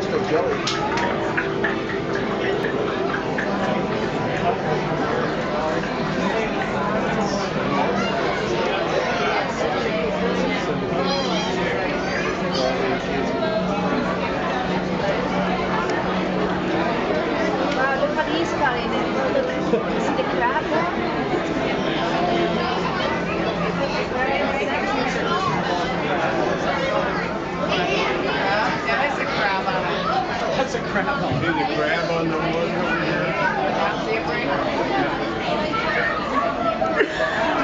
pesto jelly. Wow, look at these guys in it. See the crab there? Yeah, that's a crab on it. That's a crab on it. There's a crab on the one over here. See it right now.